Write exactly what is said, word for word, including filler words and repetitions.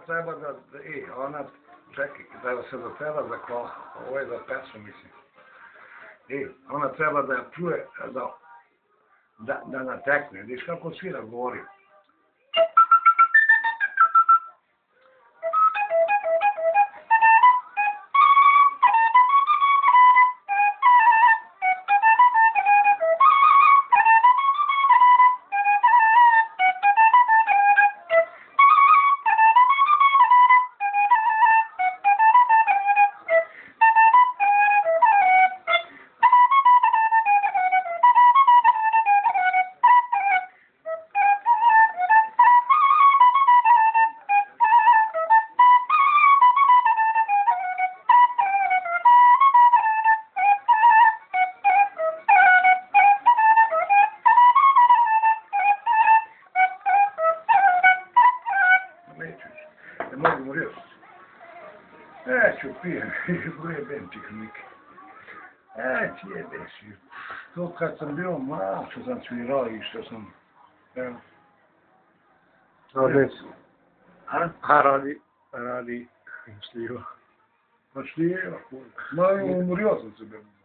treba da, e, ona, čekaj, treba se da treba za kola, ovo je za pesmu, mislim. E, ona treba da čuje, da, da, da natekne, vidiš kako svira govori. Ne mogu morio. E, ću pijem, jebem ti klike. E, ti jebe si. To kad sam bio mlad, što sam svirao i što sam... Evo. Radi. A? A radi, radi, šljivo. Pa šljivo, ma umorio sam se.